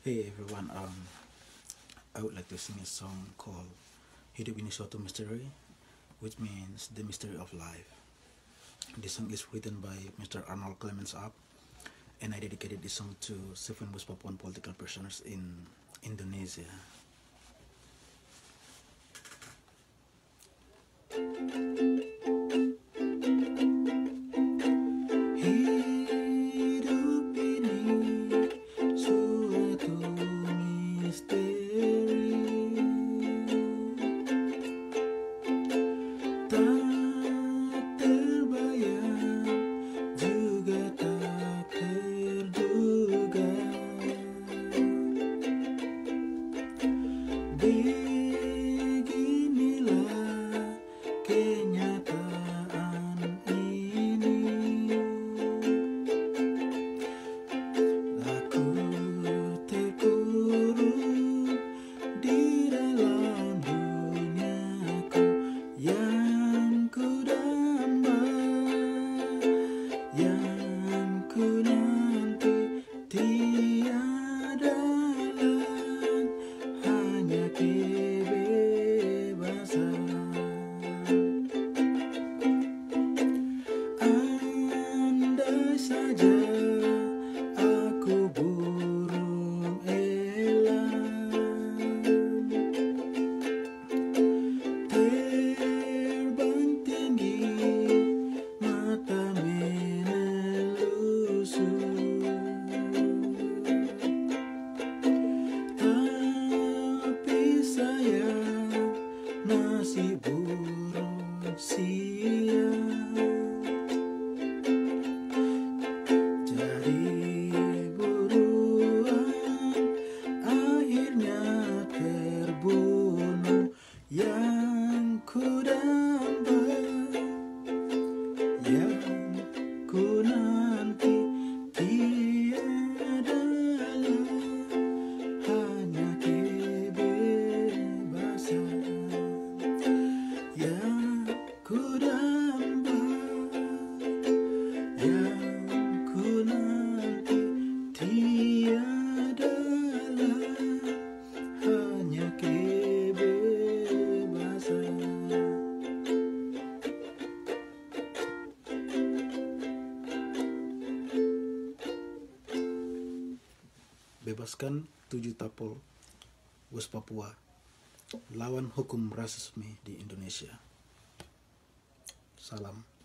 Hey everyone, I would like to sing a song called Hidup Ini Suatu Misteri, which means the mystery of life. This song is written by Mr. Arnold Clemens Up, and I dedicated this song to 7 West Papuan political prisoners in Indonesia. Hidup ini suatu misteri, tak terbayang juga tak terduga. Beginilah kenyataan ini. Aku terkurung di dalam duniaku yang ku damba, yang ku nanti. Tiada lain, hanya kebebasan. Andai saja aku burung elang, terbang tinggi, mata menelusur. Tapi sayang, nasib burung siang. Jadi buruan, akhirnya terbunuh yang ku damba, yang ku nanti. Tiada lain, hanya kebebasan yang ku damba, yang ku nanti. Tiada lain, hanya kebebasan. Bebaskan 7 tapol West Papua, lawan hukum rasisme di Indonesia. Salam.